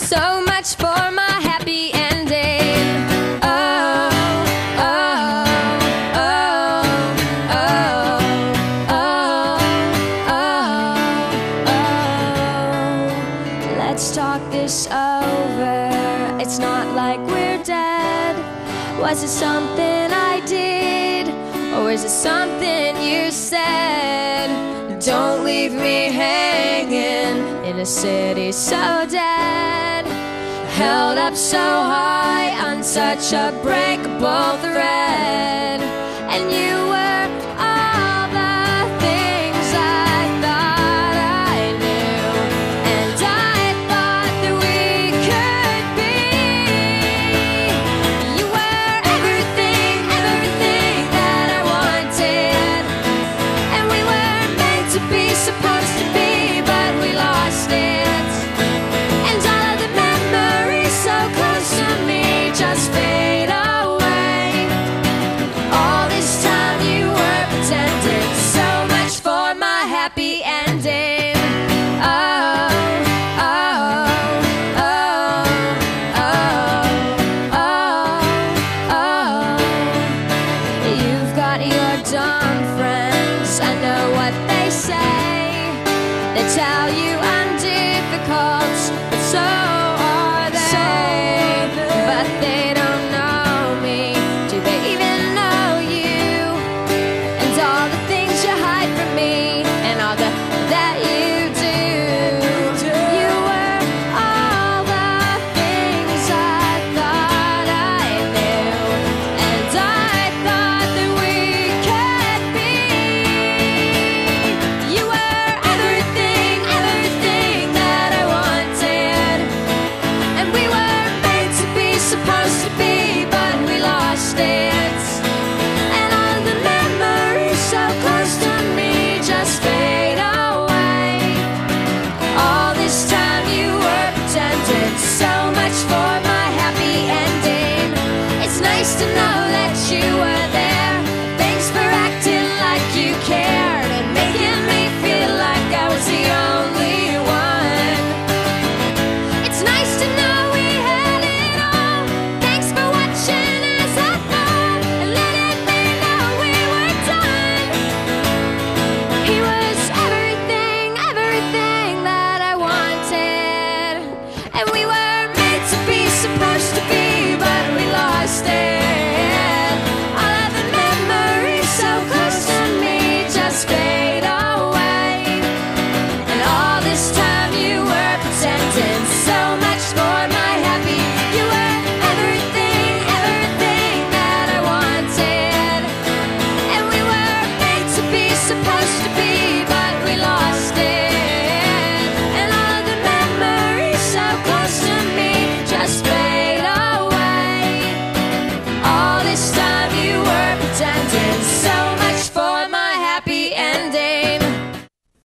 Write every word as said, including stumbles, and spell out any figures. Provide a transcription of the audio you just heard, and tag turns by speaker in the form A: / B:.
A: So much for my happy ending. Oh, oh, oh, oh, oh, oh, oh. Let's talk this over. It's not like we're dead. Was it something I did? Or is it something you said? Don't leave me hanging in a city so dead, held up so high on such a breakable thread. And you were